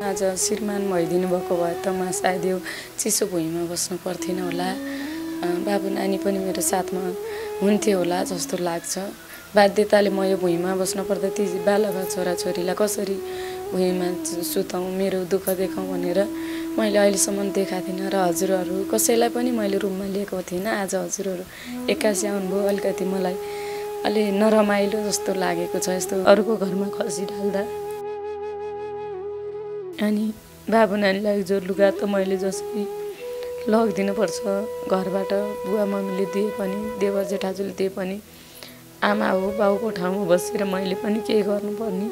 आज श्रीमान भइदिनु भएको भए त म सायद यो चिसो भुइँमा बस्नु पर्थेन होला। बाबु नानी पनि मेरो साथमा हुन्थ्यो होला जस्तो लाग्छ। बाध्यताले म यो भुइँमा बस्न पर्दा ती बालबा छोराछोरीलाई कसरी भुइँमा सुताउँ, मेरो दुःख देखाउँ भनेर मैले अहिलेसम्म देखाएको थिइनँ। र हजुरहरू कसैलाई पनि मैले रुममा लिएको थिइनँ। आज हजुरहरू एक्कासी आउनुभयो, अलिकति मलाई अलि नरमाइलो जस्तो लागेको छ, यस्तो अरूको घरमा खसिडाल्दा। अनि बाबु नानीलाई जो लुगा त मैले जसरी लगिदिनुपर्छ घरबाट, बुवा मम्मीले दिए पनि, देवर जेठाजुले दिए पनि, आमा हो बाउको ठाउँमा बसेर मैले पनि केही गर्नुपर्ने।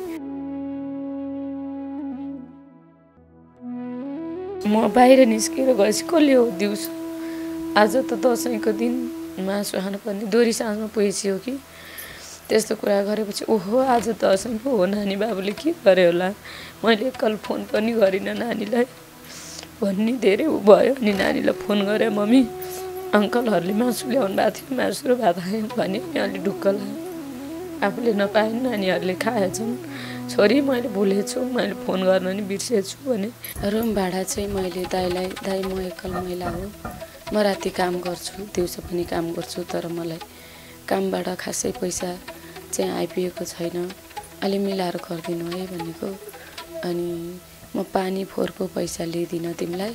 म बाहिर निस्केर गएपछि कसले हो दिउँसो, आज त दसैँको दिन मासु खानुपर्ने, दोहोरी साँझमा पुगेपछि हो कि त्यस्तो कुरा गरेपछि ओहो आज दसैँ पो हो, नानी बाबुले के गरे होला, मैले एकल फोन पनि गरिनँ नानीलाई भन्ने धेरै भयो। अनि नानीलाई फोन गरेँ, मम्मी अङ्कलहरूले मासु ल्याउनु भएको थियो, मासु र भात खायौँ भने अलिक ढुक्क लाग्यो। आफूले नपाएँ, नानीहरूले खाएछन्, छोरी मैले भुलेछु, मैले फोन गर्न नि बिर्सेछु भने। रुम भाडा चाहिँ मैले दाइलाई, दाइ म एकल महिला हो, म राति काम गर्छु, दिउँसो पनि काम गर्छु, तर मलाई कामबाट खासै पैसा चाहिँ आइपुगेको छैन, अलि मिलाएर गरिदिनु है भनेको। अनि म पानी फोहोरको पैसा लिँदिनँ, तिमीलाई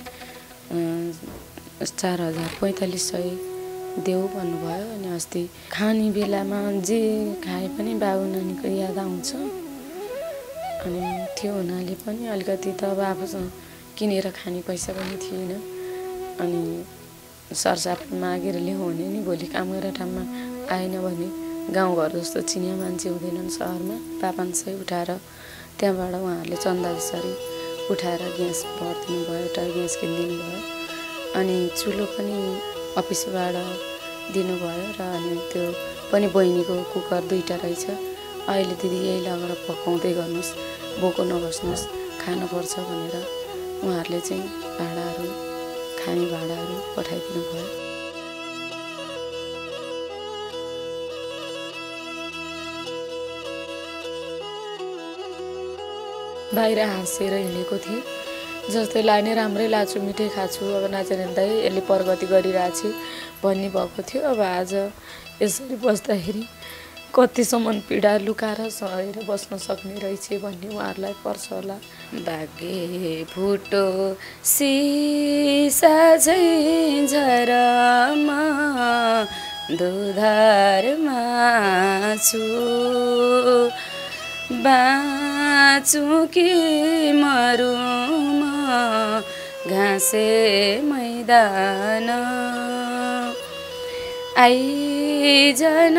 4,000 देऊ भन्नुभयो। अनि अस्ति खाने बेलामा जे खाए पनि बाबु नानीको याद आउँछ। अनि त्यो हुनाले पनि अलिकति त अब आफूसँग किनेर खाने पैसा पनि थिएन। अनि सरसाप मागेर ल्याउँ भने नि भोलि काम गरेर ठाउँमा आएन भने गाउँघर जस्तो चिनिया मान्छे हुँदैनन् सहरमा, 500 उठाएर त्यहाँबाट उहाँहरूले चन्दा जसरी उठाएर ग्यास भरिदिनु भयो, एउटा ग्यास किनिदिनु भयो। अनि चुलो पनि अफिसबाट दिनुभयो। र अनि त्यो पनि बहिनीको कुकर 2टा रहेछ। अहिले दिदी यही लगेर पकाउँदै गर्नुहोस्, बोको नबस्नुहोस्, खानुपर्छ भनेर उहाँहरूले चाहिँ भाँडाहरू, खाने भाँडाहरू पठाइदिनु भयो। बाहिर हाँसेर हिँडेको थिएँ, जस्तै लाग्ने राम्रै लाछु, मिठै खाछु, अब नाचेर हिँड्दै यसले प्रगति गरिरहेछ भन्ने भएको थियो। अब आज यसरी बस्दाखेरि कतिसम्म पीडा लुकाएर सहेर बस्न सक्ने रहेछ भन्ने उहाँहरूलाई पर्छ होला। भाग्य फुटो सिसा झैँ झरमा दुधारमा छु, बाँचु कि मरुमा घाँसे मैदान, आइजन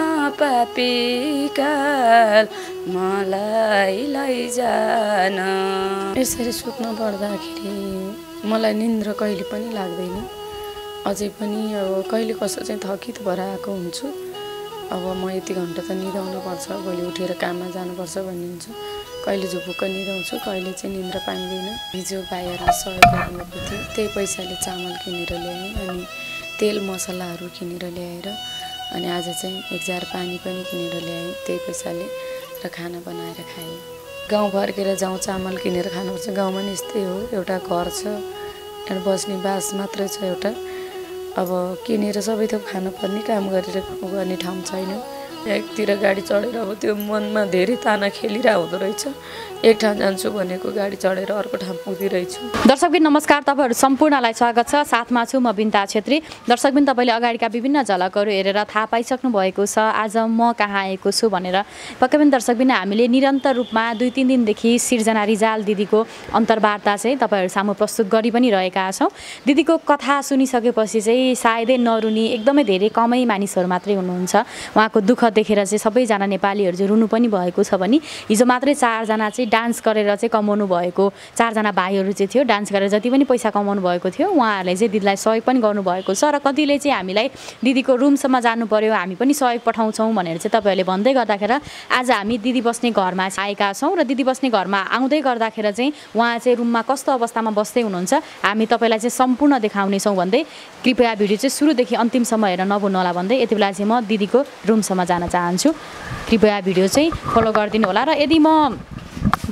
पापीकाल मलाई लैजान। यसरी सुत्न पर्दाखेरि मलाई निन्द्रा कहिले पनि लाग्दैन। अझै पनि अब कहिले कसो चाहिँ थकित भएर आएको हुन्छु, अब म यति घन्टा त निदाउनु पर्छ, भोलि उठेर काममा जानुपर्छ भन्ने हुन्छ। कहिले झुपुक्क निदाउँछु, कहिले चाहिँ निन्द्रा पाइँदैन। हिजो भाइहरूलाई सहयोग गर्नुभएको थियो, त्यही पैसाले चामल किनेर ल्याएँ, अनि तेल मसलाहरू किनेर ल्याएर, अनि आज चाहिँ 1 जार पानी पनि किनेर ल्याएँ त्यही पैसाले, र खाना बनाएर खाएँ। गाउँ फर्केर जाउँ चामल किनेर खानुपर्छ, गाउँमा नि यस्तै हो, एउटा घर छ, एउटा बस्ने बास मात्रै छ एउटा, अब किनेर सबै थोक खानुपर्ने, काम गरेर गर्ने ठाउँ छैन। एकतिर गाडी चढेर अब त्यो मनमा धेरै ताना खेलिरहेको हुँदो रहेछ, एक ठाउँ जान्छु भनेको गाडी चढेर अर्को ठाउँ पुगिरहेछु। दर्शकबिन नमस्कार, तपाईँहरू सम्पूर्णलाई स्वागत छ। साथमा छु म बिन्ता छेत्री। दर्शकबिन तपाईँले अगाडिका विभिन्न झलकहरू हेरेर थाहा पाइसक्नु भएको छ आज म कहाँ आएको छु भनेर। पक्कै पनि दर्शकबिन हामीले निरन्तर रूपमा 2-3 दिनदेखि सिर्जना रिजाल दिदीको अन्तर्वार्ता चाहिँ तपाईँहरू सामु प्रस्तुत गरि पनि रहेका छौँ। दिदीको कथा सुनिसकेपछि चाहिँ सायदै नरुनी एकदमै धेरै कमै मानिसहरू मात्रै हुनुहुन्छ। उहाँको दुःख देखेर चाहिँ सबैजना नेपालीहरू चाहिँ रुनु पनि भएको छ भने हिजो मात्रै 4 जना चाहिँ डान्स गरेर चाहिँ कमाउनु भएको 4 जना भाइहरू चाहिँ थियो, डान्स गरेर जति पनि पैसा कमाउनु भएको थियो उहाँहरूले चाहिँ दिदीलाई सहयोग पनि गर्नुभएको छ। र कतिले चाहिँ हामीलाई दिदीको रुमसम्म जानु पर्यो, हामी पनि सहयोग पठाउँछौँ भनेर चाहिँ तपाईँहरूले भन्दै गर्दाखेरि आज हामी दिदी बस्ने घरमा आएका छौँ। र दिदी बस्ने घरमा आउँदै गर्दाखेरि चाहिँ उहाँ चाहिँ रुममा कस्तो अवस्थामा बस्दै हुनुहुन्छ हामी तपाईँलाई चाहिँ सम्पूर्ण देखाउनेछौँ भन्दै कृपया भिडियो चाहिँ सुरुदेखि अन्तिमसम्म हेरेर नभुल्नु होला भन्दै यति बेला चाहिँ म दिदीको रुमसम्म जान चाहन्छु। कृपया भिडियो चाहिँ फलो गरिदिनु होला। र यदि म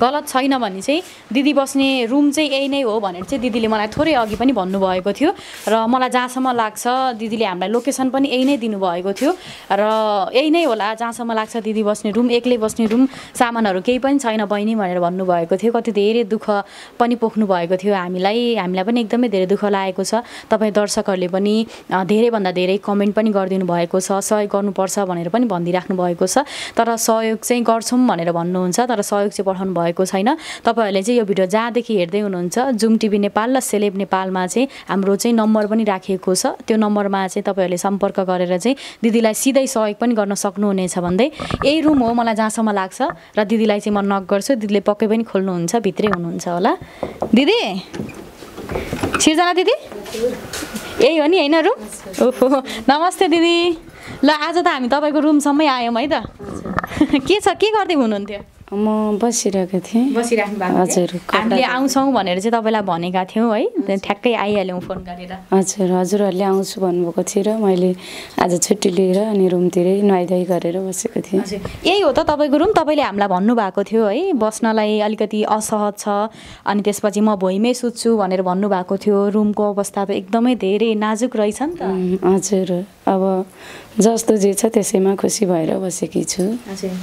गलत छैन भने चाहिँ दिदी बस्ने रुम चाहिँ यही नै हो भनेर चाहिँ दिदीले मलाई थोरै अघि पनि भन्नुभएको थियो र मलाई जहाँसम्म लाग्छ दिदीले हामीलाई लोकेसन पनि यही नै दिनुभएको थियो र यही नै होला जहाँसम्म लाग्छ दिदी बस्ने रुम एक्लै बस्ने रुम सामानहरू केही पनि छैन बहिनी भनेर भन्नुभएको थियो कति धेरै दुःख पनि पोख्नु भएको थियो हामीलाई पनि एकदमै धेरै दुःख लागेको छ तपाईँ दर्शकहरूले पनि धेरैभन्दा धेरै कमेन्ट पनि गरिदिनु भएको छ सहयोग गर्नुपर्छ भनेर पनि भनिदिइराख्नु भएको छ तर सहयोग चाहिँ गर्छौँ भनेर भन्नुहुन्छ तर सहयोग चाहिँ पठाउनु भएको छैन तपाईँहरूले चाहिँ यो भिडियो जहाँदेखि हेर्दै हुनुहुन्छ जुम टिभी नेपाल र सेलेब नेपालमा चाहिँ हाम्रो चाहिँ नम्बर पनि राखिएको छ त्यो नम्बरमा चाहिँ तपाईँहरूले सम्पर्क गरेर चाहिँ दिदीलाई सिधै सहयोग पनि गर्न सक्नुहुनेछ भन्दै यही रुम हो मलाई जहाँसम्म लाग्छ र दिदीलाई चाहिँ म नक गर्छु दिदीले पक्कै पनि खोल्नुहुन्छ भित्रै हुनुहुन्छ होला दिदी सिर्जना दिदी यही हो नि होइन रुम ओहो नमस्ते दिदी ल आज त हामी तपाईँको रुमसम्मै आयौँ है त के छ के गर्दै हुनुहुन्थ्यो म बसिरहेको थिएँ बसिराख्नु भएको हजुर हामीले आउँछौँ भनेर चाहिँ तपाईँलाई भनेका थियौँ है ठ्याक्कै आइहाल्यौँ फोन गरेर हजुर हजुरहरूले आउँछु भन्नुभएको थियो र मैले आज छुट्टी लिएर अनि रुमतिरै नुहाइधुवाइ गरेर बसेको थिएँ यही हो त तपाईँको रुम तपाईँले हामीलाई भन्नुभएको थियो है बस्नलाई अलिकति असहज छ अनि त्यसपछि म भुइँमै सुत्छु भनेर भन्नुभएको थियो रुमको अवस्था त एकदमै धेरै नाजुक रहेछ नि त हजुर अब जस्तो जे छ त्यसैमा खुसी भएर बसेकी छु हजुर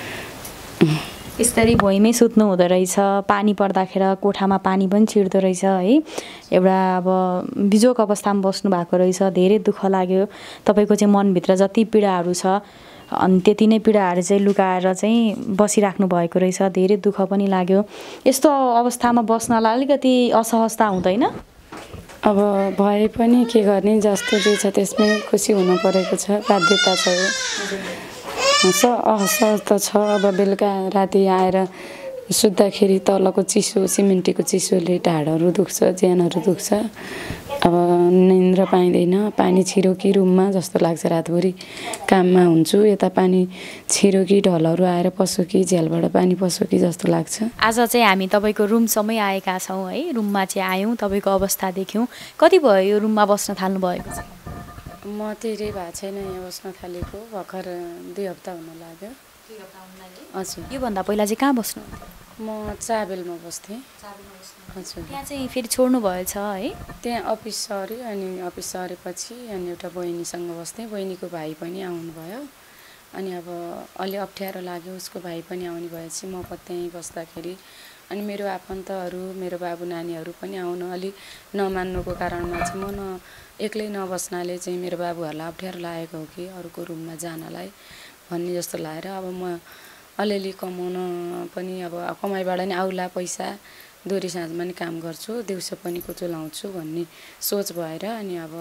यसरी भुइँमै सुत्नु हुँदो रहेछ पानी पर्दाखेर कोठामा पानी पनि छिर्दो रहेछ है एउटा अब बिजोक अवस्थामा बस्नु भएको रहेछ धेरै दुःख लाग्यो तपाईँको चाहिँ मनभित्र जति पीडाहरू छ अनि त्यति नै पीडाहरू चाहिँ लुकाएर चाहिँ बसिराख्नु भएको रहेछ धेरै दुःख पनि लाग्यो यस्तो अवस्थामा बस्नलाई अलिकति असहजता हुँदैन अब भए पनि के गर्ने जस्तो जे छ त्यसमै खुसी हुनु परेको छ बाध्यता छ असहज त छ अब बेलुका राति आएर सुत्दाखेरि तलको चिसो सिमेन्टीको चिसोले ढाडहरू दुख्छ ज्यानहरू दुख्छ अब निन्द्रा पाइँदैन पानी छिरो कि रुममा जस्तो लाग्छ रातभरि काममा हुन्छु यता पानी छिरो कि ढलहरू आएर पसो कि झ्यालबाट पानी पसो कि जस्तो लाग्छ आज चाहिँ हामी तपाईँको रुमसम्मै आएका छौँ है रुममा चाहिँ आयौँ तपाईँको अवस्था देख्यौँ कति भयो यो रुममा बस्न थाल्नु भएको छ म धेरै भएको छैन यहाँ बस्न थालेको भर्खर 2 हप्ता हुन लाग्यो हजुर योभन्दा पहिला चाहिँ कहाँ बस्नु म चाबेलमा बस्थेँ हजुर त्यहाँ चाहिँ फेरि छोड्नु भएछ है त्यहाँ अफिस सऱ्यो अनि अफिस सरेपछि अनि एउटा बहिनीसँग बस्थेँ बहिनीको भाइ पनि आउनुभयो अनि अब अलि अप्ठ्यारो लाग्यो उसको भाइ पनि आउने भएपछि म त्यहीँ बस्दाखेरि अनि मेरो आफन्तहरू मेरो बाबु नानीहरू पनि आउन अलि नमान्नुको कारणमा चाहिँ म एक्लै नबस्नाले चाहिँ मेरो बाबुहरूलाई अप्ठ्यारो लागेको हो कि अरूको रुममा जानलाई भन्ने जस्तो लागेर अब म अलिअलि कमाउन पनि अब कमाइबाट नि आउला पैसा दोहोरी साँझमा नि काम गर्छु दिउँसो पनि कुचुलाउँछु भन्ने सोच भएर अनि अब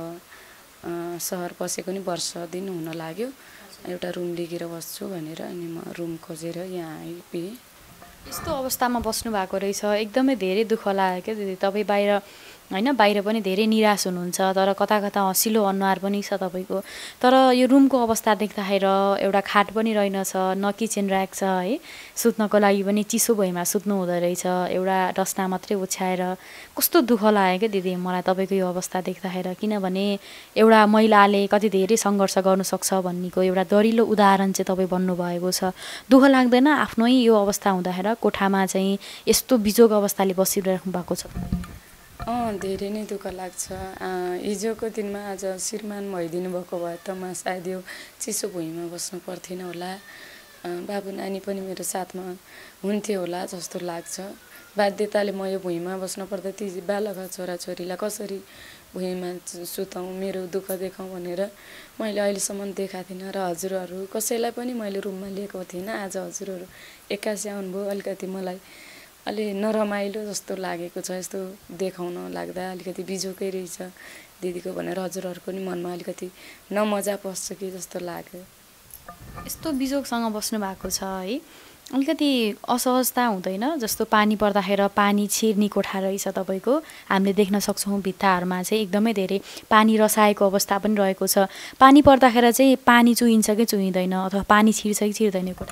सहर पसेको नि वर्ष दिन हुन लाग्यो एउटा रुम लिएर बस्छु भनेर अनि म रुम खोजेर यहाँ आइपुगेँ यस्तो अवस्थामा बस्नु भएको रहेछ एकदमै धेरै दुःख लाग्यो क्या दिदी तपाईँ बाहिर हैन बाहिर पनि धेरै निराश हुनुहुन्छ तर कता कता हँसिलो अनुहार पनि छ तपाईँको तर यो रुमको अवस्था देख्दाखेरि एउटा खाट पनि रहेनछ न किचन ऱ्याक छ है सुत्नको लागि पनि चिसो भुइँमा सुत्नु हुँदो रहेछ एउटा डस्ना मात्रै ओछ्याएर कस्तो दुःख लाग्यो क्या दिदी मलाई तपाईँको यो अवस्था देख्दाखेरि किनभने एउटा महिलाले कति धेरै सङ्घर्ष गर्नु सक्छ भन्नेको एउटा दरिलो उदाहरण चाहिँ तपाईँ बन्नुभएको छ दुःख लाग्दैन आफ्नै यो अवस्था हुँदाखेरि कोठामा चाहिँ यस्तो बिजोग अवस्थाले बसिराख्नु भएको छ धेरै नै दुःख लाग्छ हिजोको दिनमा आज श्रीमान भइदिनु भएको भए त म सायद यो चिसो भुइँमा बस्नु पर्थेन होला बाबु नानी पनि मेरो साथमा हुन्थ्यो होला जस्तो लाग्छ बाध्यताले म यो भुइँमा बस्न पर्दा ती बालका छोराछोरीलाई कसरी भुइँमा सुताउँ मेरो दुःख देखाउँ भनेर मैले अहिलेसम्म देखाएको थिइनँ र हजुरहरू कसैलाई पनि मैले रुममा लिएको थिइनँ आज हजुरहरू एक्कासी आउनुभयो अलिकति मलाई अलि नरमाइलो जस्तो लागेको छ यस्तो देखाउन लाग्दा अलिकति बिजोकै रहेछ दिदीको भनेर हजुरहरूको पनि मनमा अलिकति नमजा पस्छ कि जस्तो लाग्यो यस्तो बिजोगसँग बस्नु भएको छ है अलिकति असहजता हुँदैन जस्तो पानी पर्दाखेरि पानी छिर्ने कोठा रहेछ तपाईँको हामीले देख्न सक्छौँ भित्ताहरूमा चाहिँ एकदमै धेरै पानी रसाएको अवस्था पनि रहेको छ पानी पर्दाखेरि चाहिँ पानी चुहिन्छ कि चुहिँदैन अथवा पानी छिर्छ कि छिर्दैन कोठा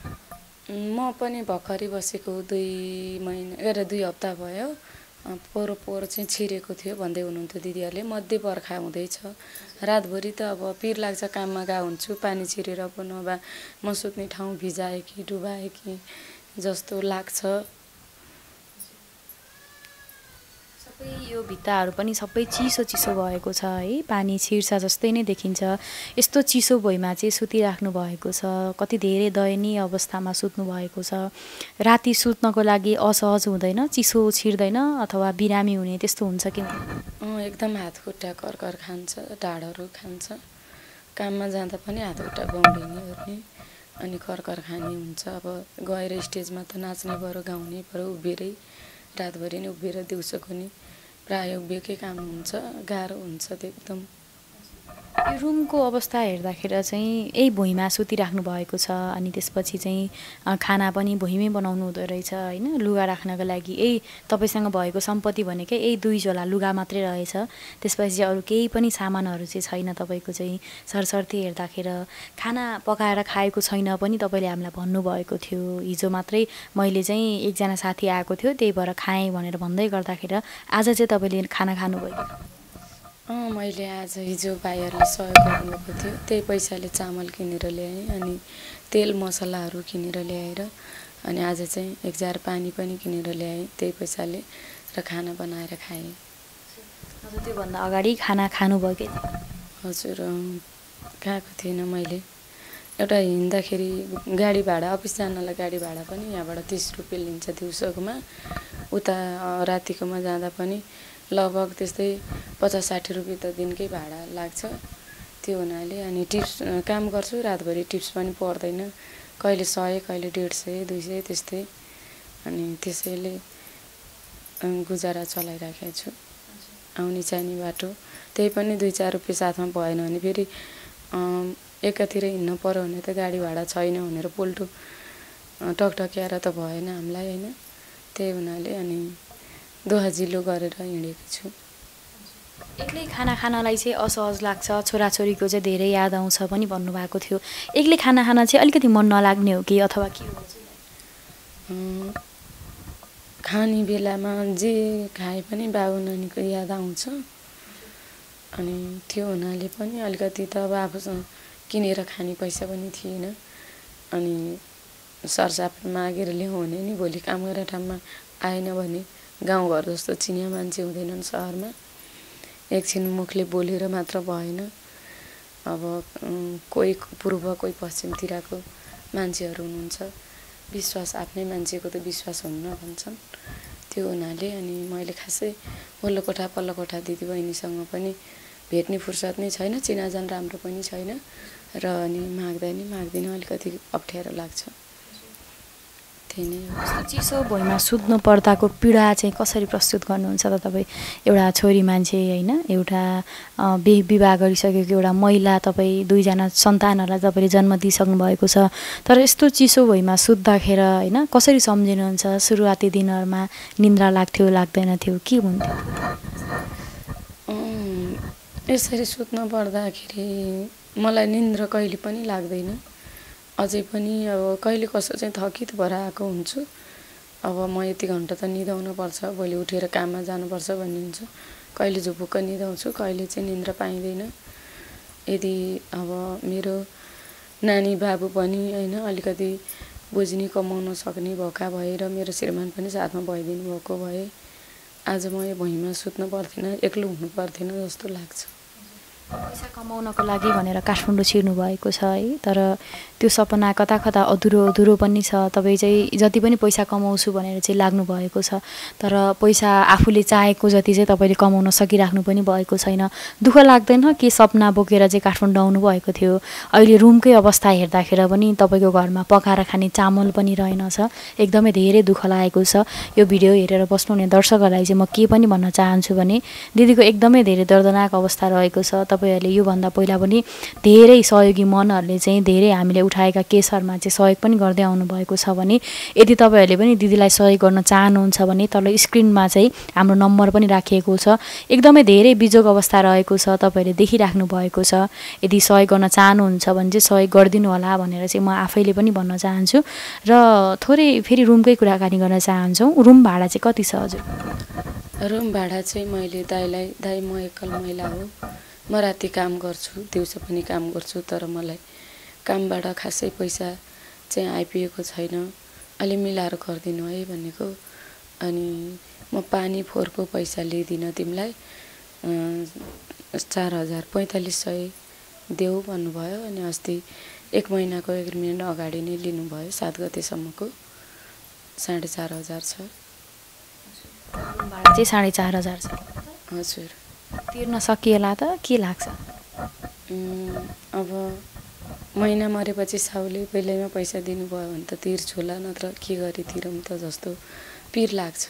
म पनि भर्खरै बसेको 2 हप्ता भयो पोहोर चाहिँ छिरेको थियो भन्दै हुनुहुन्थ्यो दिदीहरूले मध्य बर्खा हुँदैछ रातभरि त अब पिर लाग्छ काममा गएको हुन्छु पानी छिरेर पो नभए म सुत्ने ठाउँ भिजाएँ कि डुबाएँ कि जस्तो लाग्छ। सबै यो भित्ताहरू पनि सबै चिसो चिसो भएको छ है, पानी छिर्छ जस्तै नै देखिन्छ। यस्तो चिसो भुइँमा चाहिँ सुतिराख्नु भएको छ, कति धेरै दयनीय अवस्थामा सुत्नु भएको छ। राति सुत्नको लागि असहज हुँदैन, चिसो छिर्दैन अथवा बिरामी हुने त्यस्तो हुन्छ कि एकदम हात खुट्टा करकर खान्छ, ढाडहरू खान्छ। काममा जाँदा पनि हात खुट्टा गाउँडिने ओर्ने अनि करकर खाने हुन्छ। अब गएर स्टेजमा त नाच्ने पऱ्यो, गाउने पऱ्यो, उभिएरै रातभरि नै उभिएर दिउँसोको नि प्रायः उभिएकै काम हुन्छ, गाह्रो हुन्छ त्यो एकदम। यो रुमको अवस्था हेर्दाखेरि चाहिँ यही भुइँमा सुतिराख्नु भएको छ, अनि त्यसपछि चाहिँ खाना पनि भुइँमै बनाउनु हुँदो रहेछ होइन। लुगा राख्नको लागि यही तपाईँसँग भएको सम्पत्ति भनेकै यही 2 झोला लुगा मात्रै रहेछ, त्यसपछि चाहिँ अरू केही पनि सामानहरू चाहिँ छैन तपाईँको चाहिँ। सरसर्ती हेर्दाखेरि खाना पकाएर खाएको छैन पनि तपाईँले हामीलाई भन्नुभएको थियो। हिजो मात्रै मैले चाहिँ एकजना साथी आएको थियो, त्यही भएर खाएँ भनेर भन्दै गर्दाखेरि आज चाहिँ तपाईँले खाना खानुभयो? मैले आज हिजो भाइहरूले सहयोग गर्नुभएको थियो, त्यही पैसाले चामल किनेर ल्याएँ अनि तेल मसलाहरू किनेर ल्याएर, अनि आज चाहिँ 1 जार पानी पनि किनेर ल्याएँ त्यही पैसाले, र खाना बनाएर खाएँ। हजुर, त्योभन्दा अगाडि खाना खानुभयो कि? हजुर, खाएको थिइनँ मैले। एउटा हिँड्दाखेरि गाडी भाडा, अफिस जानलाई गाडी भाडा पनि यहाँबाट 30 रुपियाँ लिन्छ दिउँसोकोमा, उता रातिकोमा जाँदा पनि लगभग त्यस्तै 50-60 रुपियाँ त दिनकै भाडा लाग्छ। त्यो हुनाले अनि टिप्स काम गर्छु, रातभरि टिप्स पनि पर्दैन, कहिले 100 कहिले 150 200 त्यस्तै, अनि त्यसैले गुजारा चलाइराखेको छु। आउने चाहिने बाटो त्यही पनि 2-4 रुपियाँ साथमा भएन भने फेरि एकातिर हिँड्नु पऱ्यो भने त गाडी भाडा छैन भनेर पोल्टो टकटक्याएर त भएन हामीलाई होइन। त्यही हुनाले अनि दोहाजिलो गरेर हिँडेको छु। एक्लै खाना खानलाई चाहिँ असहज लाग्छ, छोराछोरीको चाहिँ धेरै याद आउँछ पनि भन्नुभएको थियो। एक्लै खाना खान चाहिँ अलिकति मन नलाग्ने हो कि अथवा के हो? खाने बेलामा जे खाए पनि बाबु नानीको याद आउँछ, अनि त्यो हुनाले पनि अलिकति त अब आफूसँग किनेर खाने पैसा पनि थिएन, अनि सरसाप मागेर ल्याउँ भने नि भोलि काम गरेर ठाउँमा आएन भने गाउँघर जस्तो चिनिया मान्छे हुँदैनन् सहरमा, एकछिन मुखले बोलेर मात्र भएन। अब कोही पूर्व कोही पश्चिमतिरको मान्छेहरू हुनुहुन्छ, विश्वास आफ्नै मान्छेको त विश्वास हुन्न भन्छन्। त्यो हुनाले अनि मैले खासै वल्लो कोठा पल्लो कोठा दिदीबहिनीसँग पनि भेट्ने फुर्सद नै छैन, चिनाजान राम्रो पनि छैन, र अनि माग्दिनँ अलिकति अप्ठ्यारो लाग्छ। त्यही नै हो। चिसो भुइँमा सुत्नु पर्दाको पीडा चाहिँ कसरी प्रस्तुत गर्नुहुन्छ त तपाईँ? एउटा छोरी मान्छे होइन, एउटा विवाह गरिसकेको एउटा महिला, तपाईँ 2 जना सन्तानहरूलाई तपाईँले जन्म दिइसक्नु भएको छ, तर यस्तो चिसो भुइँमा सुत्दाखेरि होइन कसरी सम्झिनुहुन्छ? सुरुवाती दिनहरूमा निन्द्रा लाग्थ्यो लाग्दैन थियो, के हुन्थ्यो? यसरी सुत्न पर्दाखेरि मलाई निन्द्रा कहिले पनि लाग्दैन, अझै पनि अब कहिले कसो चाहिँ थकित भएर आएको हुन्छु। अब म यति घन्टा त निदाउनु पर्छ, भोलि उठेर काममा जानुपर्छ भन्ने हुन्छ। कहिले झुपुक्क निदाउँछु, कहिले चाहिँ निन्द्रा पाइँदैन। यदि अब मेरो नानी बाबु पनि होइन अलिकति बुझ्ने कमाउन सक्ने भएका भए र मेरो श्रीमान पनि साथमा भइदिनु भएको भए आज म यो भुइँमा सुत्नु पर्थेन, एक्लो हुनु पर्थेन जस्तो लाग्छ। पैसा कमाउनको लागि भनेर काठमाडौँ छिर्नु भएको छ है, तर त्यो सपना कता कता अधुरो पनि छ। तपाईँ चाहिँ जति पनि पैसा कमाउँछु भनेर चाहिँ लाग्नु भएको छ, तर पैसा आफूले चाहेको जति चाहिँ तपाईँले कमाउन सकिराख्नु पनि भएको छैन। दुःख लाग्दैन कि सपना बोकेर चाहिँ काठमाडौँ आउनु भएको थियो, अहिले रुमकै अवस्था हेर्दाखेरि पनि तपाईँको घरमा पकाएर खाने चामल पनि रहेनछ, एकदमै धेरै दुःख लागेको छ। यो भिडियो हेरेर बस्नुहुने दर्शकहरूलाई चाहिँ म के पनि भन्न चाहन्छु भने दिदीको एकदमै धेरै दर्दनाक अवस्था रहेको छ। तपाईँहरूले योभन्दा पहिला पनि धेरै सहयोगी मनहरूले चाहिँ धेरै हामीले उठाएका केसहरूमा चाहिँ सहयोग पनि गर्दै आउनुभएको छ भने यदि तपाईँहरूले पनि दिदीलाई सहयोग गर्न चाहनुहुन्छ भने तल स्क्रिनमा चाहिँ हाम्रो नम्बर पनि राखिएको छ। एकदमै धेरै बिजोग अवस्था रहेको छ, तपाईँहरूले देखिराख्नु भएको छ। यदि सहयोग गर्न चाहनुहुन्छ भने चाहिँ सहयोग गरिदिनु होला भनेर चाहिँ म आफैले पनि भन्न चाहन्छु। र थोरै फेरि रुमकै कुराकानी गर्न चाहन्छौँ। रुम भाडा चाहिँ कति छ हजुर? रुम भाडा चाहिँ मैले दाइ म एकल महिला हो, म राति काम गर्छु, दिउँसो पनि काम गर्छु, तर मलाई कामबाट खासै पैसा चाहिँ आइपुगेको छैन। अलि मिलाएर गरिदिनु है भनेको। अनि म पानी फोहोरको पैसा लिदिनँ तिमीलाई, 4000 4500 देऊ भन्नुभयो। अनि अस्ति 1 महिनाको एग्रिमेन्ट अगाडि नै लिनुभयो, 7 गतेसम्मको 4500 छ। भाडा चाहिँ 4500 छ। हजुर। तिर्न सकिएला त के लाग्छ? अब महिना मरेपछि साउले पहिल्यैमा पैसा दिनुभयो भने त तिर्छु होला, नत्र के गरी तिरौँ त जस्तो पिर लाग्छ।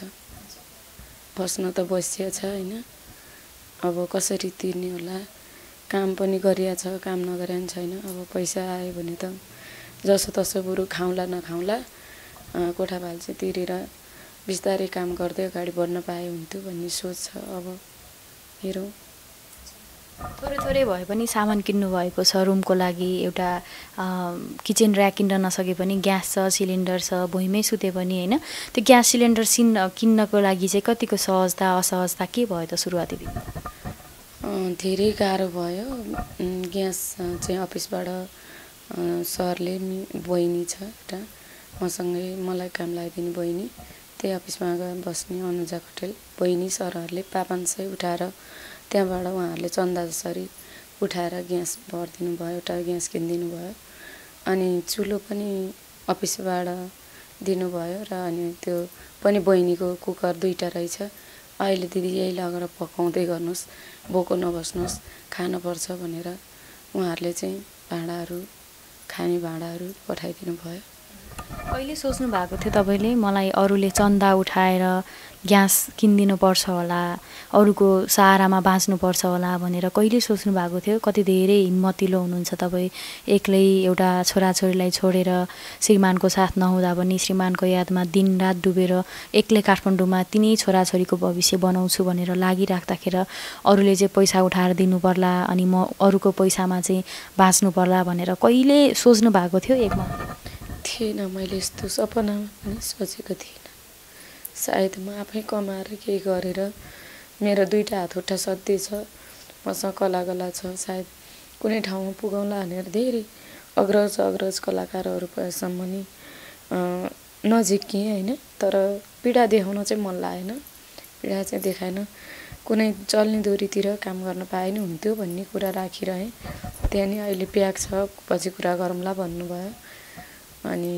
बस्न त बसिया छ होइन, अब कसरी तिर्ने होला। काम पनि गरिया छ, काम नगरे पनि छैन। अब पैसा आयो भने त जसो तसो बरु खाउँला नखाउँला कोठाबाल चाहिँ तिरेर बिस्तारै काम गर्दै अगाडि बढ्न पाए हुन्थ्यो भन्ने सोच छ। अब हेरौँ। थोरै थोरै भए पनि सामान किन्नु भएको छ रुमको लागि। एउटा किचन ऱ्याक किन्न नसके पनि ग्यास छ, सिलिन्डर छ, भुइँमै सुते पनि होइन। त्यो ग्यास सिलिन्डर किन्नको लागि चाहिँ कतिको सहजता असहजता के भयो त सुरुवाती दिन? धेरै गाह्रो भयो। ग्यास चाहिँ अफिसबाट सरले बहिनी छ एउटा मसँगै मलाई काम लगाइदिने बहिनी, त्यही अफिसमा गएर बस्ने अनुजा कटेल बहिनी, सरहरूले 500 उठाएर त्यहाँबाट उहाँहरूले चन्दा जसरी उठाएर ग्यास भरिदिनु भयो, एउटा ग्यास किनिदिनु भयो। अनि चुलो पनि अफिसबाट दिनुभयो र अनि त्यो पनि बहिनीको कुकर 2टा रहेछ। अहिले दिदी यही लगेर पकाउँदै गर्नुहोस्, बोको नबस्नुहोस्, खानुपर्छ भनेर उहाँहरूले चाहिँ भाँडाहरू, खाने भाँडाहरू पठाइदिनु भयो। कहिले सोच्नु भएको थियो तपाईँले मलाई अरूले चन्दा उठाएर ग्यास किनिदिनु पर्छ होला, अरूको सहारामा बाँच्नुपर्छ होला भनेर कहिले सोच्नु भएको थियो? कति धेरै हिम्मतिलो हुनुहुन्छ तपाईँ। एक्लै एउटा छोराछोरीलाई छोडेर श्रीमानको साथ नहुँदा पनि श्रीमानको यादमा दिनरात डुबेर एक्लै काठमाडौँमा तिनै छोराछोरीको भविष्य बनाउँछु भनेर लागिराख्दाखेरि अरूले चाहिँ पैसा उठाएर दिनु पर्ला अनि म अरूको पैसामा चाहिँ बाँच्नु पर्ला भनेर कहिले सोच्नु भएको थियो? एकमा थिएन, मैले यस्तो सपनामा पनि सोचेको थिइनँ। सायद म आफै कमाएर केही गरेर मेरो 2टा हातखुट्टा सधैँ छ, मसँग कलागला छ, सायद कुनै ठाउँमा पुगाउँला भनेर धेरै अग्रज कलाकारहरूसम्म नि नजिकिएँ होइन। तर पीडा देखाउन चाहिँ मन लागेन, पीडा चाहिँ देखाएन। कुनै चल्ने दोरीतिर काम गर्न पाए नि हुन्थ्यो भन्ने कुरा राखिरहेँ। त्यहाँ नि अहिले प्याक छ, पछि कुरा गरौँला भन्नुभयो। अनि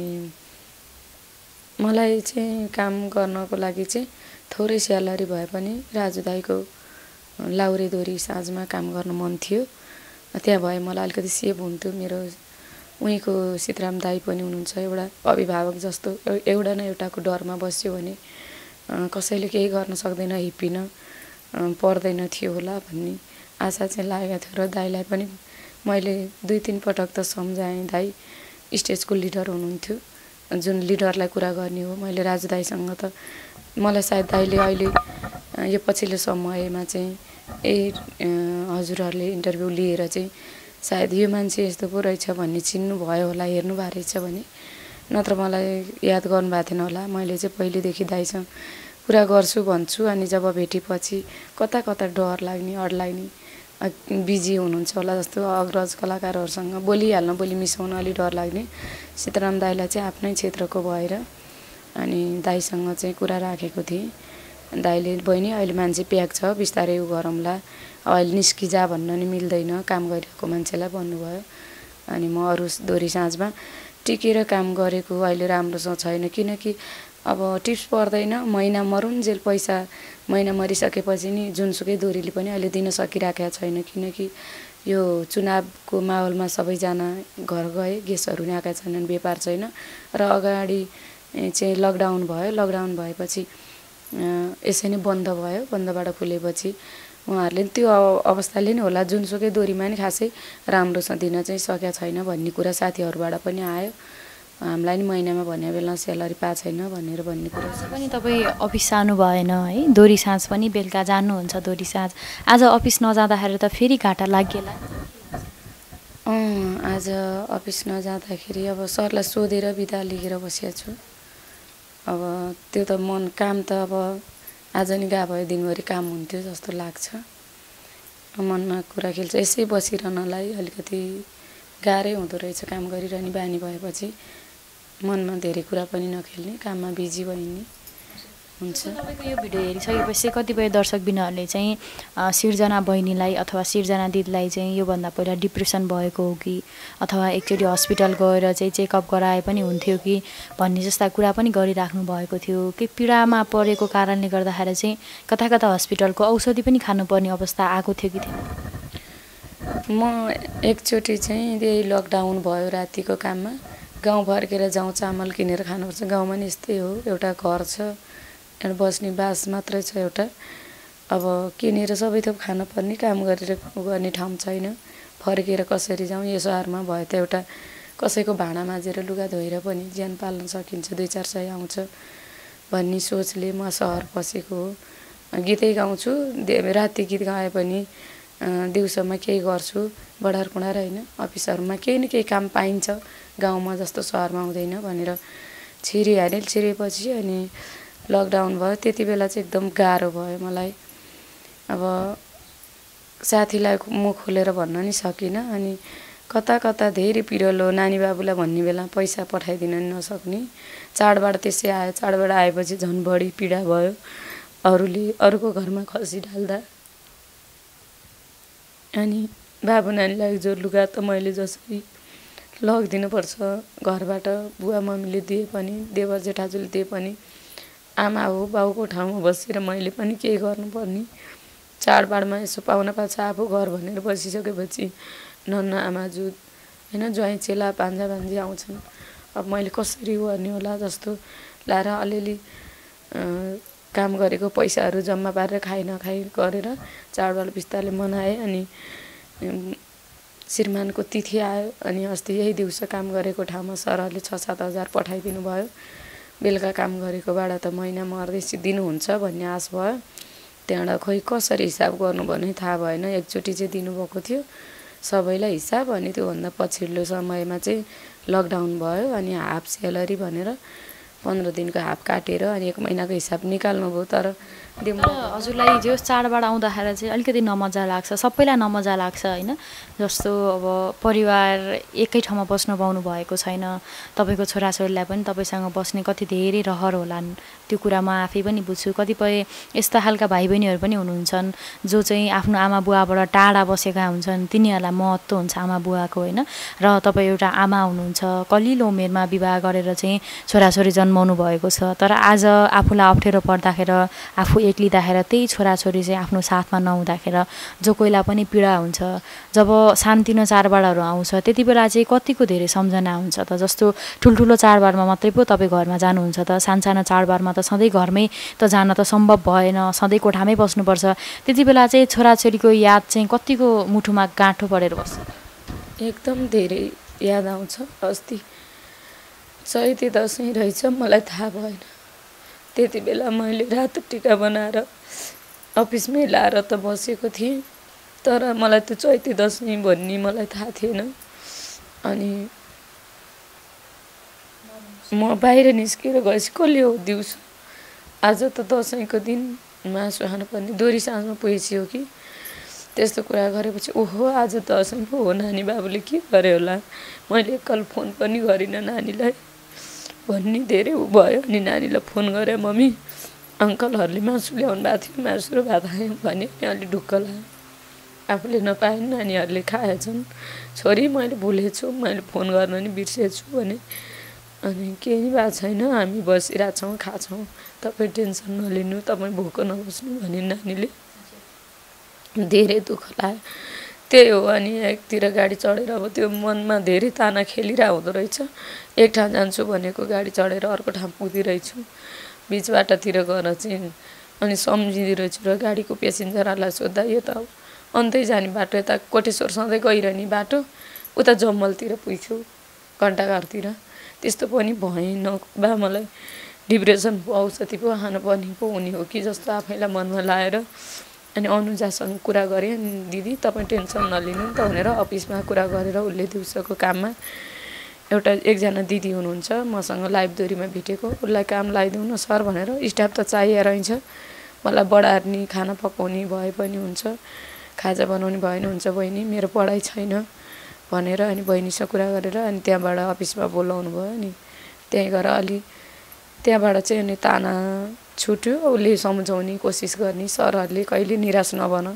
मलाई चाहिँ काम गर्नको लागि चाहिँ थोरै स्यालेरी भए पनि राजु दाईको लाउरे दोरी साँझमा काम गर्न मन थियो। त्यहाँ भए मलाई अलिकति सेभ हुन्थ्यो। मेरो उहीँको सीताराम दाई पनि हुनुहुन्छ, एउटा अभिभावक जस्तो। एउटा न एउटाको डरमा बस्यो भने कसैले केही गर्न सक्दैन, हिप्पिन पर्दैन थियो होला भन्ने आशा चाहिँ लागेको थियो। र दाईलाई पनि मैले 2-3 पटक त सम्झाएँ। दाई स्टेजको लिडर हुनुहुन्थ्यो, जुन लिडरलाई कुरा गर्ने हो। मैले राजु दाईसँग त मलाई सायद दाईले अहिले यो पछिल्लो समयमा चाहिँ हजुरहरूले इन्टरभ्यू लिएर चाहिँ सायद यो मान्छे यस्तो पो रहेछ भन्ने चिन्नुभयो होला, हेर्नुभएको रहेछ भने, नत्र मलाई याद गर्नुभएको थिएन होला। मैले चाहिँ पहिलेदेखि दाईसँग कुरा गर्छु भन्छु, अनि जब भेटेपछि कता कता डर लाग्ने, अड लाग्ने, बिजी हुनुहुन्छ होला जस्तो अग्रज कलाकारहरूसँग बोलिहाल्न, बोली मिसाउन अलि डर लाग्ने। सीताराम दाईलाई चाहिँ आफ्नै क्षेत्रको भएर अनि दाईसँग चाहिँ कुरा राखेको थिएँ। दाईले बहिनी अहिले मान्छे प्याक छ, बिस्तारै उ गरौँला, अहिले निस्किजा भन्न नि मिल्दैन काम गरिरहेको मान्छेलाई भन्नुभयो। अनि म अरू दोरी साँझमा टिकेर काम गरेको अहिले राम्रोसँग छैन, किनकि अब टिप्स पर्दैन। महिना मरुन्जेल पैसा महिना मरिसकेपछि नि जुनसुकै दोरीले पनि अहिले दिन सकिराखेको छैन, किनकि यो चुनावको माहौलमा सबैजना घर गए, गेस्टहरू नि आएका छैनन्, व्यापार छैन। र अगाडि चाहिँ लकडाउन भयो, लकडाउन भएपछि यसै नै बन्द भयो। बन्दबाट खुलेपछि उहाँहरूले त्यो अवस्थाले नै होला जुनसुकै दोरीमा नि खासै राम्रोसँग दिन चाहिँ सकेका छैन भन्ने कुरा साथीहरूबाट पनि आयो। हामीलाई नि महिनामा भन्ने बेला स्यालेरी पाएको छैन भनेर भन्ने कुरा पनि। तपाईँ अफिस जानु भएन है, दोरी साँझ पनि बेलुका जानुहुन्छ दोरी साँझ। आज अफिस नजाँदाखेरि त फेरि घाटा लाग्ला? आज अफिस नजाँदाखेरि अब सरलाई सोधेर बिदा लिएर बसिया छु। अब त्यो त काम त अब आज नि गए भयो दिनभरि काम हुन्थ्यो जस्तो लाग्छ। मनमा कुरा खेल्छ। यसै बसिरहनलाई अलिकति गाह्रै हुँदो रहेछ, काम गरिरहने बानी भएपछि। मनमा धेरै कुरा पनि नखेल्ने, काममा बिजी भइने हुन्छ। तपाईँको यो भिडियो हेरिसकेपछि कतिपय दर्शकबिनहरूले चाहिँ सिर्जना बहिनीलाई अथवा सिर्जना दिदीलाई चाहिँ योभन्दा पहिला डिप्रेसन भएको हो कि अथवा एकचोटि हस्पिटल गएर चाहिँ चेकअप गराए पनि हुन्थ्यो कि भन्ने जस्ता कुरा पनि गरिराख्नु भएको थियो कि पीडामा परेको कारणले गर्दाखेरि चाहिँ कता कता हस्पिटलको औषधि पनि खानुपर्ने अवस्था आएको थियो कि थिएन? म एकचोटि चाहिँ त्यही लकडाउन भयो रातिको काममा गाउँ फर्केर जाउँ, चामल किनेर खानुपर्छ। गाउँमा नि यस्तै हो, एउटा घर छ, एउटा बस्ने बास मात्रै छ एउटा। अब किनेर सबै थोक खान पर्ने, काम गरेर गर्ने ठाउँ छैन। फर्केर कसरी जाउँ? यो सहरमा भयो त एउटा कसैको भाँडा माझेर लुगा धोएर पनि ज्यान पाल्न सकिन्छ, 2-4 सय आउँछ भन्ने सोचले म सहर पसेको हो। गीतै गाउँछु, राति गीत गाए पनि दिउँसोमा केही गर्छु, बढार कुँडार होइन, अफिसहरूमा केही न केही काम पाइन्छ, गाउँमा जस्तो सहरमा हुँदैन भनेर छिरिहालेँ। छिरेपछि अनि लकडाउन भयो। त्यति बेला चाहिँ एकदम गाह्रो भयो मलाई। अब साथीलाई मुख खोलेर भन्न नि सकिनँ। अनि कता कता धेरै पिरलो, नानी बाबुलाई भन्ने बेला पैसा पठाइदिन नि नसक्ने। चाडबाड त्यसै आयो, चाडबाड आएपछि झन् बढी पीडा भयो। अरूको घरमा खसी ढाल्दा अनि बाबु नानीलाई जो लुगा त मैले जसरी लगिदिनुपर्छ घरबाट, बुवा मम्मीले दिए पनि, देवर जेठाजुले दिए पनि, आमा हो बाउको ठाउँमा बसेर मैले पनि केही गर्नुपर्ने। चाडबाडमा यसो पाहुना पाछा आफू घर भनेर बसिसकेपछि नन्न आमाजु होइन, ज्वाइँ चेला भान्जा भान्जी आउँछन्। अब मैले कसरी गर्ने होला जस्तो लाएर अलिअलि काम गरेको पैसाहरू जम्मा पारेर खाइ नखाइ गरेर चाडबाड बिस्तारले मनाएँ। अनि श्रीमानको तिथि आयो अनि अस्ति यही दिउँसो काम गरेको ठाउँमा सरहरूले 6-7 हजार पठाइदिनु भयो। बेलुका काम गरेकोबाट त महिना मर्दैछ दिनुहुन्छ भन्ने आश भयो। त्यहाँबाट खोइ कसरी हिसाब गर्नु भन्ने थाहा भएन। एकचोटि चाहिँ दिनुभएको थियो सबैलाई हिसाब। अनि त्योभन्दा पछिल्लो समयमा चाहिँ लकडाउन भयो अनि हाफ स्यालेरी भनेर 15 दिनको हाफ काटेर अनि 1 महिनाको हिसाब निकाल्नु भयो। तर हजुरलाई जो चाडबाड आउँदाखेरि चाहिँ अलिकति नमजा लाग्छ, सबैलाई नमजा लाग्छ होइन? जस्तो अब परिवार एकै ठाउँमा बस्न पाउनु भएको छैन, तपाईँको छोराछोरीलाई पनि तपाईँसँग बस्ने कति धेरै रहर होलान्, त्यो कुरा म आफै पनि बुझ्छु। कतिपय यस्ता खालका भाइ बहिनीहरू पनि हुनुहुन्छन् जो चाहिँ आफ्नो आमा बुवाबाट टाढा बसेका हुन्छन्, तिनीहरूलाई महत्त्व हुन्छ आमा बुवाको होइन। र तपाईँ एउटा आमा हुनुहुन्छ, कलिलो उमेरमा विवाह गरेर चाहिँ छोराछोरी जन्माउनु भएको छ, तर आज आफूलाई अप्ठ्यारो पर्दाखेरि, आफू एक्लिँदाखेरि त्यही छोराछोरी चाहिँ आफ्नो साथमा नहुँदाखेरि जो कोहीलाई पनि पीडा हुन्छ। जब सानोतिनो चाडबाडहरू आउँछ त्यति बेला चाहिँ कतिको धेरै सम्झना हुन्छ त। जस्तो ठुल्ठुलो चाडबाडमा मात्रै पो तपाईँ घरमा जानुहुन्छ त, सानसानो चाडबाडमा त सधैँ घरमै त जान त सम्भव भएन, सधैँ कोठामै बस्नुपर्छ। त्यति बेला चाहिँ छोराछोरीको याद चाहिँ कतिको मुठुमा गाँठो परेर बस्छ? एकदम धेरै याद आउँछ। अस्ति चैते दसैँ रहेछ, मलाई थाहा भएन। त्यति बेला मैले रातो टिका बनाएर अफिसमै लाएर त बसेको थिएँ, तर मलाई त्यो चैते दसैँ भन्ने मलाई थाहा थिएन। अनि म बाहिर निस्केर गएपछि कसले हो दिउँसो आज त दसैँको दिन मासु खानुपर्ने, दोहोरी साँझमा पुगेपछि हो कि त्यस्तो कुरा गरेपछि ओहो आज दसैँ पो हो, नानी बाबुले के गरे होला, मैले एकल फोन पनि गरिनँ नानीलाई भन्ने धेरै भयो। अनि नानीलाई फोन गरेँ, मम्मी अङ्कलहरूले मासु ल्याउनु भएको थियो, मासु र भात खायौँ भने अलिक ढुक्क लाग्यो। आफूले नपाए नानीहरूले खाएछन्, छोरी मैले भुलेछु, मैले फोन गर्न नि बिर्सेछु भने। अनि केही भएको छैन, हामी बसिरहेछौँ खाछौँ, तपाईँ टेन्सन नलिनु, तपाईँ भोको नबस्नु भने नानीले। धेरै दुःख लाग्यो। त्यही हो। अनि एकतिर गाडी चढेर अब त्यो मनमा धेरै ताना खेलिरहेको हुँदो रहेछ। एक ठाउँ जान्छु भनेको गाडी चढेर अर्को ठाउँ पुग्दै रहेछु, बिच बाटातिर गएर चाहिँ अनि सम्झिँदै रहेछु। र गाडीको पेसेन्जरहरूलाई सोद्धा यो त अन्तै जाने बाटो, यता कोटेश्वर सधैँ गइरहने बाटो, उता जम्मलतिर पुग्थ्यो घन्टाघरतिर, त्यस्तो पनि भएन बा मलाई डिप्रेसन पो औषधि पो खानुपर्ने पो हुने हो कि जस्तो आफैलाई मनमा लाएर। अनि अनुजासँग कुरा गरेँ, दिदी तपाईँ टेन्सन नलिनु नि त भनेर अफिसमा कुरा गरेर उसले दिउँसोको काममा एकजना दिदी हुनुहुन्छ मसँग लाइभ दोरीमा भेटेको, उसलाई काम लगाइदिउँ न सर भनेर, स्टाफ त चाहिए रहन्छ, मलाई बढार्ने खाना पकाउने भए पनि हुन्छ, खाजा बनाउने भए पनि हुन्छ बहिनी, मेरो पढाइ छैन भनेर। अनि बहिनीसँग कुरा गरेर अनि त्यहाँबाट अफिसमा बोलाउनु भयो। अनि त्यहीँ गएर अलि त्यहाँबाट चाहिँ अनि ताना छुट्यो। उसले सम्झाउने कोसिस गर्ने सरहरूले कहिले निराश नभन,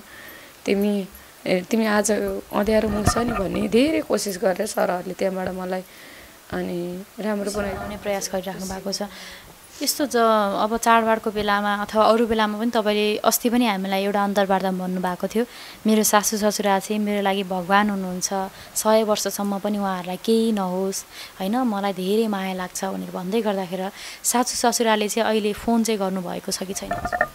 तिमी आज अँध्यारो मुक्छ नि भन्ने धेरै कोसिस गरेर सरहरूले त्यहाँबाट मलाई अनि राम्रो बनाउने प्रयास गरिराख्नु भएको छ। यस्तो अब चाडबाडको बेलामा अथवा अरू बेलामा पनि तपाईँले अस्ति पनि हामीलाई एउटा अन्तर्वार्ता भन्नुभएको थियो, मेरो सासू ससुरा चाहिँ मेरो लागि भगवान् हुनुहुन्छ, 100 वर्षसम्म पनि उहाँहरूलाई केही नहोस् होइन, मलाई धेरै माया लाग्छ भनेर भन्दै गर्दाखेरि सासू ससुराले चाहिँ अहिले फोन चाहिँ गर्नुभएको छ कि छैन?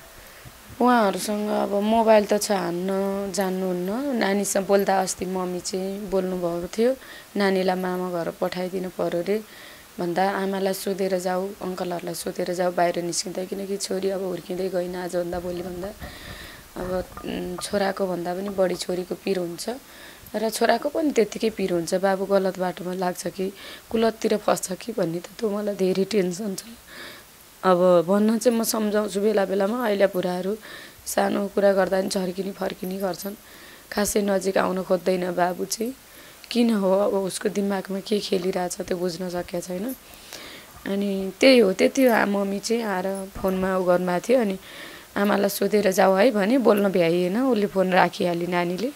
उहाँहरूसँग अब मोबाइल त छ, हान्न जान्नुहुन्न। नानीसँग बोल्दा अस्ति मम्मी चाहिँ बोल्नुभएको थियो, नानीलाई मामा घर पठाइदिनु पऱ्यो अरे भन्दा आमालाई सोधेर जाऊ, अङ्कलहरूलाई सोधेर जाऊ बाहिर निस्किँदा, किनकि छोरी अब हुर्किँदै गइन आजभन्दा भोलि भन्दा अब छोराको भन्दा पनि बढी छोरीको पिर हुन्छ र छोराको पनि त्यत्तिकै पिर हुन्छ। बाबु गलत बाटोमा लाग्छ कि कुलततिर फस्छ कि भन्ने त त्यो मलाई धेरै टेन्सन छ। अब भन्न चाहिँ म सम्झाउँछु बेला बेलामा, अहिले बुढाहरू सानो कुरा गर्दा पनि झर्किनी फर्किनी गर्छन्, खासै नजिक आउन खोज्दैन बाबु चाहिँ। किन हो अब उसको दिमागमा के खेलिरहेछ त्यो बुझ्न सकेको छैन। अनि त्यही हो, त्यति हो। मम्मी चाहिँ आएर फोनमा उ गर्नुभएको थियो अनि आमालाई सोधेर जाऊ है भने बोल्न भ्याइएन, उसले फोन राखिहाल्यो नानीले।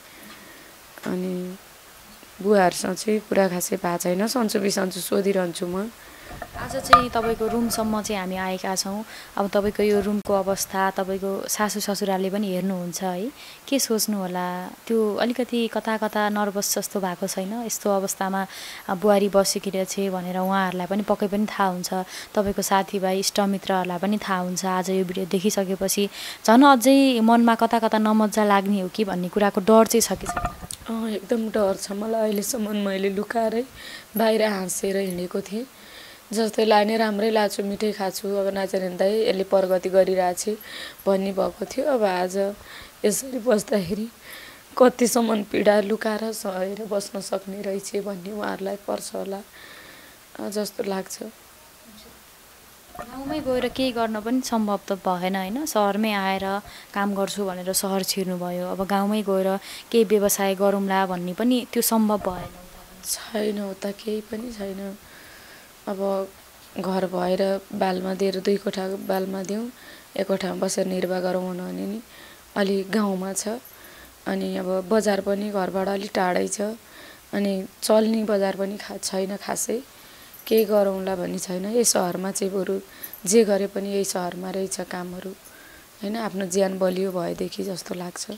अनि बुवाहरूसँग चाहिँ कुरा खासै भएको छैन, सन्चो बिसन्चो सोधिरहन्छु म। आज चाहिँ तपाईँको रुमसम्म चाहिँ हामी आएका छौँ। अब तपाईँको यो रुमको अवस्था तपाईँको सासू ससुराले पनि हेर्नुहुन्छ है, के सोच्नु होला? त्यो अलिकति कता कता नर्भस जस्तो भएको छैन? यस्तो अवस्थामा बुहारी बसेकी रहेछ भनेर उहाँहरूलाई पनि पक्कै पनि थाहा हुन्छ, तपाईँको साथीभाइ इष्टमित्रहरूलाई पनि थाहा हुन्छ। आज यो भिडियो देखिसकेपछि झन् अझै मनमा कता कता नमजा लाग्ने हो कि भन्ने कुराको डर चाहिँ छ कि छैन? एकदम डर छ मलाई। अहिलेसम्म मैले लुकाएरै बाहिर हाँसेर हिँडेको थिएँ, जस्तै लाग्ने राम्रै लाग्छु, मिठै खाछु, अब नाचेर दाइ यसले प्रगति गरिरहेछ भन्ने भएको थियो। अब आज यसरी बस्दाखेरि कतिसम्म पीडा लुकाएर सहेर बस्न सक्ने रहेछ भन्ने उहाँहरूलाई पर्छ होला जस्तो लाग्छ। गाउँमै गएर केही गर्न पनि सम्भव त भएन होइन, सहरमै आएर काम गर्छु भनेर सहर छिर्नुभयो। अब गाउँमै गएर केही व्यवसाय गरौँला भन्ने पनि त्यो सम्भव भएन? छैन, उता केही पनि छैन। अब घर भएर बालमा दिएर 2 कोठा बालमा दिउँ, 1 कोठामा बसेर निर्वाह गरौँ भने नि अलि गाउँमा छ। अनि अब बजार पनि घरबाट अलिक टाढै छ, अनि चल्ने बजार पनि छैन खासै, केही गरौँला भन्ने छैन। यही सहरमा चाहिँ बरु जे गरे पनि यही सहरमा रहेछ कामहरू होइन, आफ्नो ज्यान बलियो भएदेखि जस्तो लाग्छ।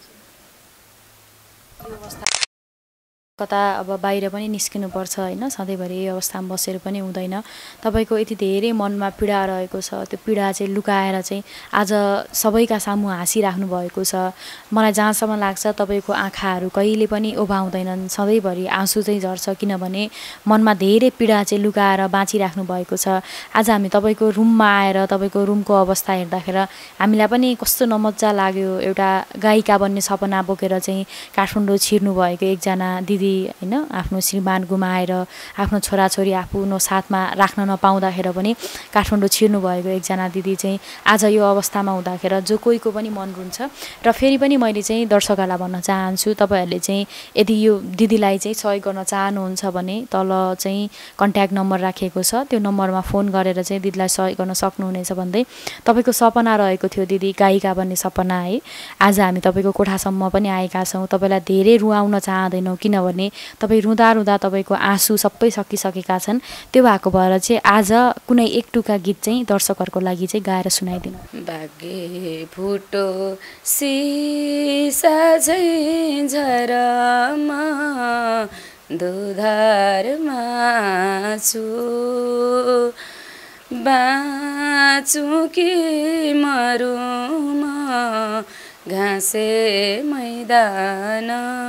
कता अब बाहिर पनि निस्किनुपर्छ होइन, सधैँभरि यही अवस्थामा बसेर पनि हुँदैन। तपाईँको यति धेरै मनमा पीडा रहेको छ, त्यो पीडा चाहिँ लुकाएर चाहिँ आज सबैका सामु हाँसिराख्नु भएको छ। मलाई जहाँसम्म लाग्छ तपाईँको आँखाहरू कहिले पनि ओभाउँदैनन्, सधैँभरि आँसु चाहिँ झर्छ, किनभने मनमा धेरै पीडा चाहिँ लुकाएर बाँचिराख्नु भएको छ। आज हामी तपाईँको रुममा आएर तपाईँको रुमको अवस्था हेर्दाखेरि हामीलाई पनि कस्तो नमजा लाग्यो। एउटा गायिका बन्ने सपना बोकेर चाहिँ काठमाडौँ छिर्नु भएको एकजना दिदी होइन, आफ्नो श्रीमान गुमाएर आफ्नो छोराछोरी आफ्नो साथमा राख्न नपाउँदाखेरि पनि काठमाडौँ छिर्नु भएको एकजना दिदी चाहिँ आज यो अवस्थामा हुँदाखेरि जो कोहीको पनि मन रुन्छ। र फेरि पनि मैले चाहिँ दर्शकहरूलाई भन्न चाहन्छु, तपाईँहरूले चाहिँ यदि यो दिदीलाई चाहिँ सहयोग गर्न चाहनुहुन्छ भने तल चाहिँ कन्ट्याक्ट नम्बर राखिएको छ, त्यो नम्बरमा फोन गरेर चाहिँ दिदीलाई सहयोग गर्न सक्नुहुनेछ भन्दै तपाईँको सपना रहेको थियो दिदी गायिका बन्ने सपना है, आज हामी तपाईँको कोठासम्म पनि आएका छौँ। तपाईँलाई धेरै रुवाउन चाहँदैनौँ, किनभने तपाईँ रुँदा रुँदा तपाईँको आँसु सबै सकिसकेका छन्। त्यो भएको भएर चाहिँ आज कुनै एक टुका गीत चाहिँ दर्शकहरूको लागि चाहिँ गाएर सुनाइदिनु। भाग्य फुटो सिसा झैँ झरमा दुधारमा छु, बाँचु कि मरुम घाँसे मैदान,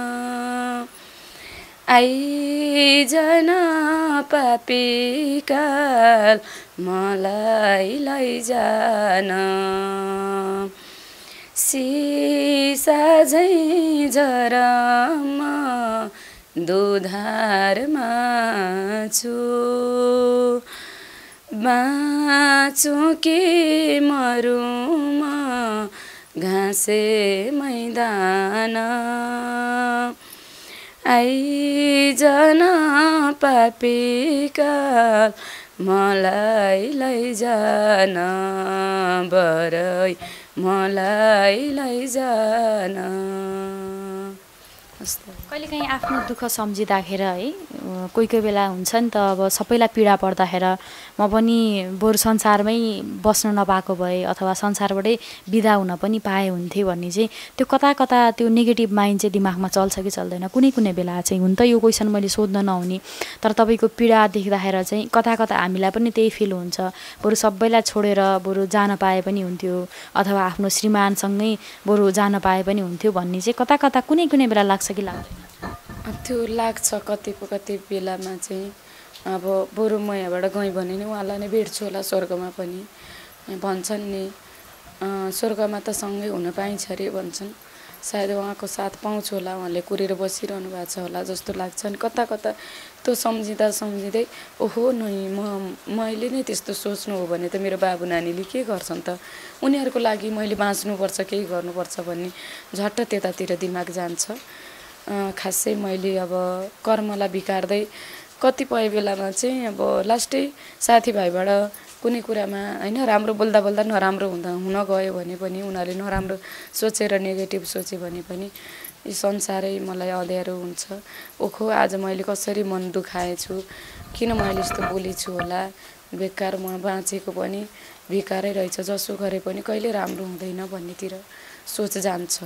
आइजन पापीकाल मलाई लैजान, सिसा झैँ झरमा दुधारमा छु, बाँचु कि मरुम घाँसे मैदान, आइजन पापीकाल मलाई लैजान बरै मलाई लैजान। कहिलेकाहीँ आफ्नो दुःख सम्झिँदाखेरि है कोही कोही बेला हुन्छ नि त अब सबैलाई पीडा पर्दाखेरि म पनि बरु संसारमै बस्न नपाएको भए अथवा संसारबाटै बिदा हुन पनि पाए हुन्थे भन्ने चाहिँ त्यो कता कता त्यो नेगेटिभ माइन्ड चाहिँ दिमागमा चल्छ कि चल्दैन कुनै कुनै बेला चाहिँ। हुन त यो क्वेसन मैले सोध्न नहुने तर तपाईँको पीडा देख्दाखेरि चाहिँ कता कता हामीलाई पनि त्यही फिल हुन्छ बरु सबैलाई छोडेर बरु जान पाए पनि हुन्थ्यो अथवा आफ्नो श्रीमानसँगै बरु जान पाए पनि हुन्थ्यो भन्ने चाहिँ कता कता कुनै कुनै बेला लाग्छ कि लाग्दैन? त्यो लाग्छ कति बेलामा चाहिँ अब बरु म यहाँबाट गएँ भने नि उहाँलाई नै भेट्छु होला स्वर्गमा पनि भन्छन् नि स्वर्गमा त सँगै हुन पाइन्छ अरे भन्छन्। सायद उहाँको साथ पाउँछु होला उहाँले कुरेर बसिरहनु भएको छ होला जस्तो लाग्छ। नि कता कता त्यो सम्झिँदै ओहो नै मैले नै त्यस्तो सोच्नु हो भने त मेरो बाबु नानीले के गर्छन् त उनीहरूको लागि मैले बाँच्नुपर्छ केही गर्नुपर्छ भन्ने झट्ट त्यतातिर दिमाग जान्छ। खासै मैले अब कर्मलाई बिगार्दै कतिपय बेलामा चाहिँ अब लास्टै साथीभाइबाट कुनै कुरामा होइन राम्रो बोल्दा बोल्दा नराम्रो हुन गयो भने पनि उनीहरूले नराम्रो सोचेर नेगेटिभ सोचे भने पनि यी संसारै मलाई अँध्यारो हुन्छ। ओखो आज मैले कसरी मन दुखाएछु किन मैले यस्तो बोलेछु होला बेकार म बाँचेको पनि बेकारै रहेछ जसो गरे पनि कहिले राम्रो हुँदैन भन्नेतिर सोच जान्छ।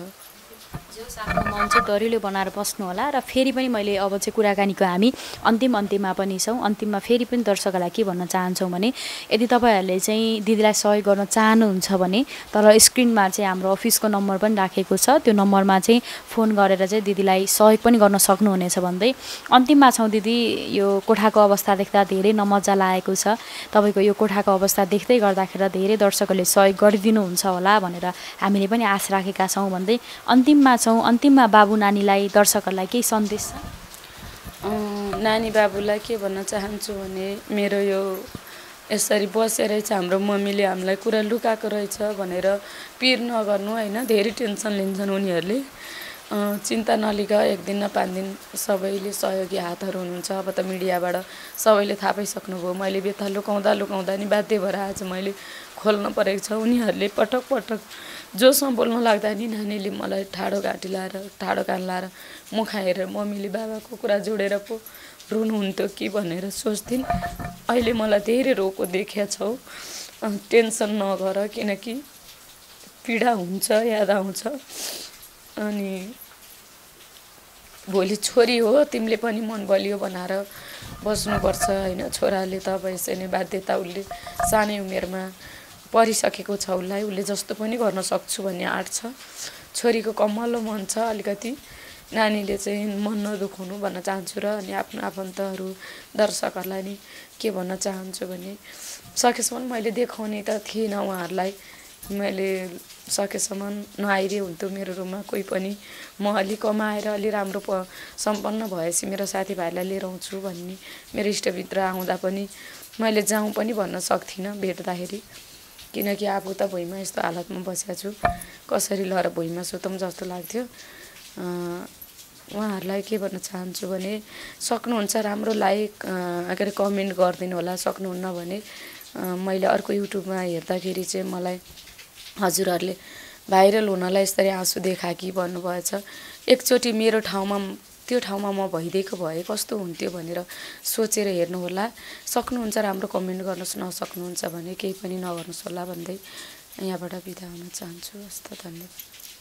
आफ्नो मन चाहिँ दरिलो बनाएर बस्नु होला। र फेरि पनि मैले अब चाहिँ कुराकानीको हामी अन्तिममा पनि छौँ। अन्तिममा फेरि पनि दर्शकहरूलाई के भन्न चाहन्छौँ भने यदि तपाईँहरूले चाहिँ दिदीलाई सहयोग गर्न चाहनुहुन्छ भने तर स्क्रिनमा चाहिँ हाम्रो अफिसको नम्बर पनि राखेको छ त्यो नम्बरमा चाहिँ फोन गरेर चाहिँ दिदीलाई सहयोग पनि गर्न सक्नुहुनेछ भन्दै अन्तिममा छौँ। दिदी यो कोठाको अवस्था देख्दा धेरै नमजा लागेको छ तपाईँको यो कोठाको अवस्था देख्दै गर्दाखेरि धेरै दर्शकहरूले सहयोग गरिदिनुहुन्छ होला भनेर हामीले पनि आश राखेका छौँ भन्दै अन्तिममा बाबु नानीलाई दर्शकहरूलाई केही सन्देश छ? नानी बाबुलाई के भन्न चाहन्छु भने मेरो यो यसरी बसेर चाहिँ हाम्रो मम्मीले हामीलाई कुरा लुकाएको रहेछ भनेर पिर नगर्नु होइन। धेरै टेन्सन लिन्छन् उनीहरूले चिन्ता नलिग एक दिन न 5 दिन सबैले सहयोगी हातहरू हुनुहुन्छ। अब त मिडियाबाट सबैले थाहा पाइसक्नुभयो मैले व्यथा लुकाउँदा नि बाध्य भएर आज मैले खोल्न परेको छ। उनीहरूले पटक जोसँग बोल्न लाग्दा नि नानीले मलाई ठाडो घाँटी लाएर ठाडो कान लाएर मुख हेरेर मम्मीले बाबाको कुरा जोडेर पो रुनुहुन्थ्यो कि भनेर सोच्थिन्। अहिले मलाई धेरै रोको देखिया छौ टेन्सन नगर किनकि पीडा हुन्छ याद आउँछ। अनि भोलि छोरी हो तिमीले पनि मन बलियो बनाएर बस्नुपर्छ होइन। छोराले त अब यसै नै बाध्यता उसले सानै उमेरमा परिसकेको छ उसले जस्तो पनि गर्न सक्छु भन्ने आँट छ। छोरीको कमलो मन छ अलिकति नानीले चाहिँ मन नदुखाउनु भन्न चाहन्छु। र अनि आफ्नो आफन्तहरू दर्शकहरूलाई नि के भन्न चाहन्छु भने सकेसम्म मैले देखाउने त थिइनँ उहाँहरूलाई मैले सकेसम्म नआइरहे हुन्थ्यो मेरो रुममा कोही पनि। म अलि कमाएर अलि राम्रो सम्पन्न भएपछि मेरो साथीभाइलाई लिएर आउँछु भन्ने मेरो इष्टमित्र आउँदा पनि मैले जाउँ पनि भन्न सक्थिनँ भेट्दाखेरि किनकि आफू त भुइँमा यस्तो हालतमा बसेको छु कसरी लएर भुइँमा सुतौँ जस्तो लाग्थ्यो। उहाँहरूलाई के भन्न चाहन्छु भने सक्नुहुन्छ राम्रो लाइक के अरे कमेन्ट गरिदिनु होला। सक्नुहुन्न भने मैले अर्को युट्युबमा हेर्दाखेरि चाहिँ मलाई हजुरहरूले भाइरल हुनलाई यसरी आँसु देखाकी भन्नुभएछ। एकचोटि मेरो ठाउँमा त्यो ठाउँमा म भइदिएको भए कस्तो हुन्थ्यो भनेर सोचेर हेर्नुहोला। सक्नुहुन्छ राम्रो कमेन्ट गर्नुहोस् नसक्नुहुन्छ भने केही पनि नगर्नुहोस् होला भन्दै यहाँबाट बिदा हुन चाहन्छु। हस्त धन्यवाद।